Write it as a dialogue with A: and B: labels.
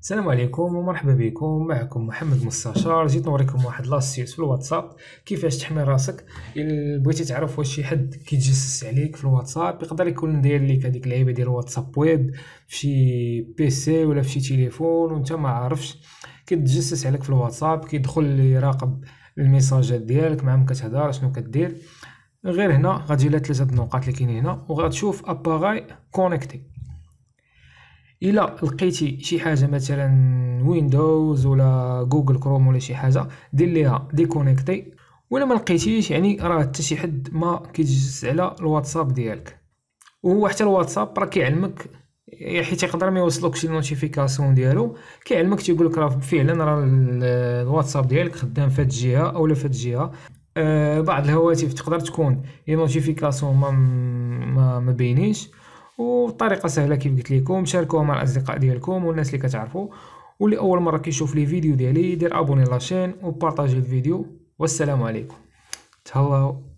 A: السلام عليكم ومرحبا بكم. معكم محمد مستشار. جيت نوريكم واحد لاستيوس في الواتساب كيفاش تحمي راسك. الا بغيتي تعرف واش شي حد كيتجسس عليك في الواتساب، يقدر يكون داير ليك هذيك اللعيبه ديال الواتساب ويب في شي بيسي ولا في شي تليفون وانت ما عارفش، كيتجسس عليك في الواتساب، كيدخل يراقب الميساجات ديالك مع ما كتهضر شنو كدير. غير هنا غتجي لها ثلاثه النقاط اللي كاينين هنا وغتشوف اباغاي كونيكتي. الا لقيتي شي حاجه مثلا ويندوز ولا جوجل كروم ولا شي حاجه، دير ليها ديكونيكتي. ولا ما لقيتيش يعني راه حتى شي حد ما كيتجسس على الواتساب ديالك. وهو حتى الواتساب راه كيعلمك، حيت يقدر ما يوصلوكش شي نوتيفيكاسيون ديالو، كيعلمك تيقولك راه فعلا راه الواتساب ديالك خدام في هاد الجهه اولا في هاد الجهه. بعض الهواتف تقدر تكون هي نوتيفيكاسيون ما بينيش. وطريقه سهله كيف قلت لكم، شاركوها مع الاصدقاء ديالكم والناس اللي كتعرفوا. واللي اول مره كيشوف لي فيديو ديالي يدير ابوني لاشين وبارطاجي الفيديو. والسلام عليكم. تهلاو.